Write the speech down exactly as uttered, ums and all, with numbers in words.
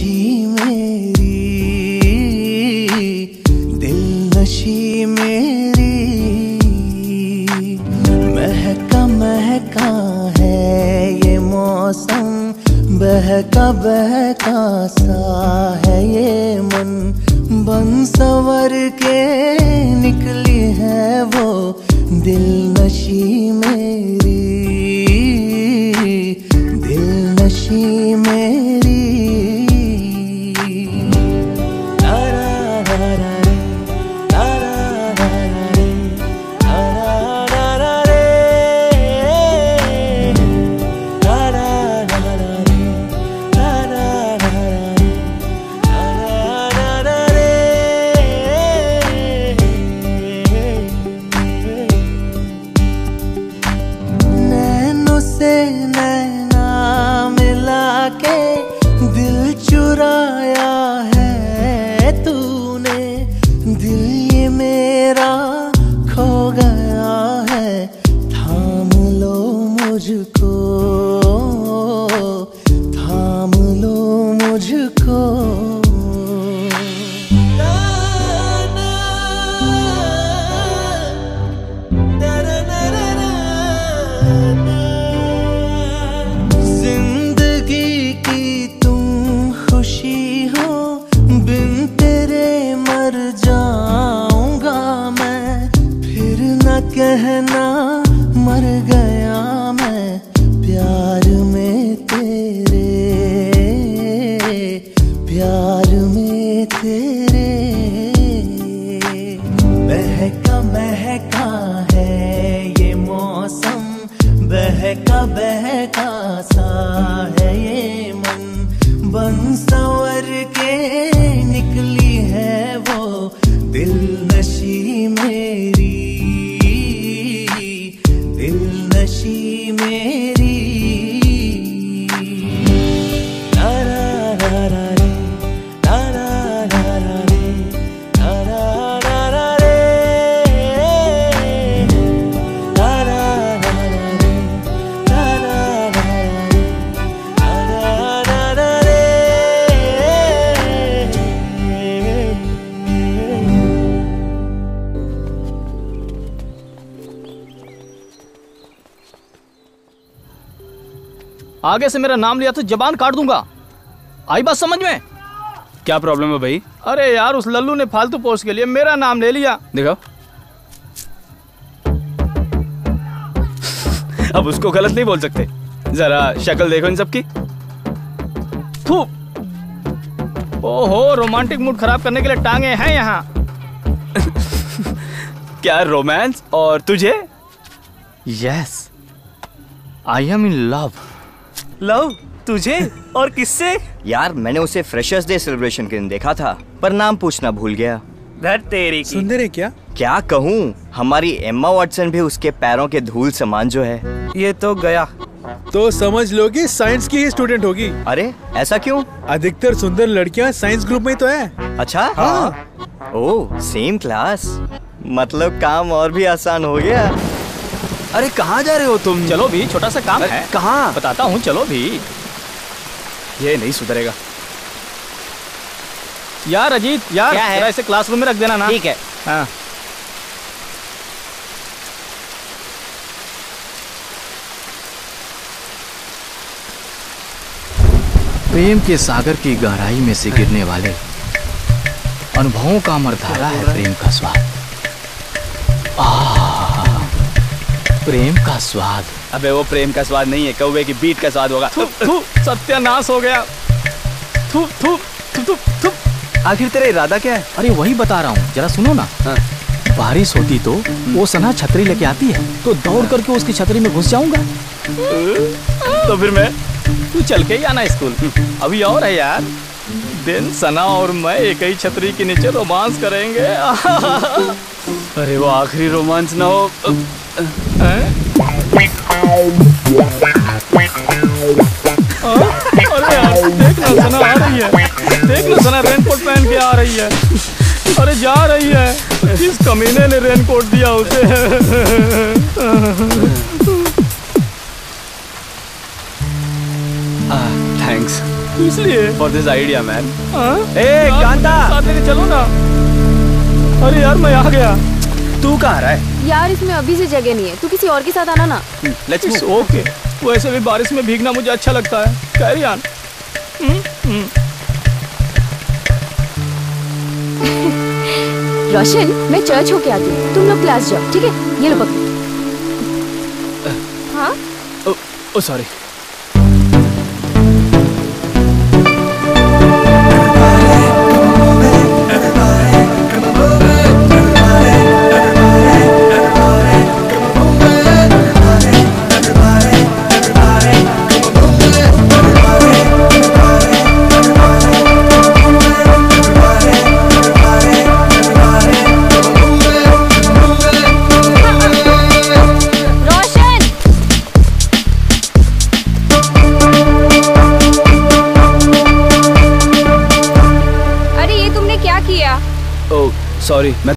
नशी मेरी, दिल नशी मेरी, महका महका है ये मौसम, बहका बहका सा है ये मन, बन सवर के निकली है वो दिल नशी मेरी, दिल नशी मेरी। कहना मर गया मैं प्यार में तेरे, प्यार में तेरे। बहका बहका है ये मौसम, बहका बहका सा है ये मन, बन सवर के निकली है वो दिल नशी मेरी, दिल नशी मेरी। ला ला ला ला रे, ला ला ला ला रे, ला ला ला ला रे, ला ला ला ला रे, ला ला ला रे, ला ला ला रे। आगे से मेरा नाम लिया तो जबान काट दूंगा, आई बात समझ में? क्या प्रॉब्लम है भाई? अरे यार उस लल्लू ने फालतू पोस्ट के लिए मेरा नाम ले लिया। देखो अब उसको गलत नहीं बोल सकते, जरा शक्ल देखो इन सबकी। थू, ओहो रोमांटिक मूड खराब करने के लिए टांगे हैं यहाँ। क्या रोमांस? और तुझे? Yes I am in love. Love? तुझे? और किससे? यार मैंने उसे फ्रेशर्स डे सेलिब्रेशन के दिन देखा था, पर नाम पूछना भूल गया। धर तेरी की। सुंदर है क्या? क्या कहूँ, हमारी एम्मा वॉटसन भी उसके पैरों के धूल समान जो है। ये तो गया। तो समझ लो कि साइंस की ही स्टूडेंट होगी। अरे ऐसा क्यों? अधिकतर सुंदर लड़कियां साइंस ग्रुप में ही तो है। अच्छा हाँ। ओह सेम क्लास, मतलब काम और भी आसान हो गया। अरे कहाँ जा रहे हो तुम? चलो भी, छोटा सा काम है। कहाँ? बताता हूँ, चलो भी। ये नहीं सुधरेगा यार अजीत यार, जरा इसे क्लासरूम में रख देना ना। ठीक है। हाँ। प्रेम के सागर की गहराई में से गिरने वाले अनुभवों का अमरधारा है प्रेम का स्वाद। प्रेम का स्वाद। अबे वो प्रेम का स्वाद नहीं है, कौवे की बीट का स्वाद होगा। थू, थू, सत्यानाश हो गया। थू, थू, थू, थू, थू। आखिर तेरा इरादा क्या है? अरे वही बता रहा हूँ, जरा सुनो ना। हाँ। बारिश होती तो वो सना छतरी लेके आती है तो दौड़ करके उसकी छतरी में घुस जाऊंगा। तो फिर मैं? तू चल के ही आना स्कूल। अभी और है यार, दिन सना और मैं एक ही छतरी के नीचे रोमांस करेंगे। अरे वो आखिरी रोमांस ना हो। अरे यार देख ना सना आ रही है, देख ना सना रेनकोट पहन के आ रही है। अरे जा रही है, किस कमीने ने रेनकोट दिया उसे। थैंक्स। इसलिए फॉर दिस आइडिया मैन। हाँ? ए यार, कांता, मुझे साथ लेके चलो ना। अरे यार मैं आ गया। तू कहाँ रहा है? यार इसमें अभी से जगह नहीं है, तू किसी और के साथ आना ना। Let's it's move. ओके। वैसे भी बारिश में भीगना मुझे अच्छा लगता है। Carry on. रोशन, मैं चर्च होके आती हूँ, तुम लोग क्लास जाओ, ठीक है? ये लो पकड़ो। हाँ? Oh sorry. अरे ये तुमने क्या किया? ओ सॉरी, मैं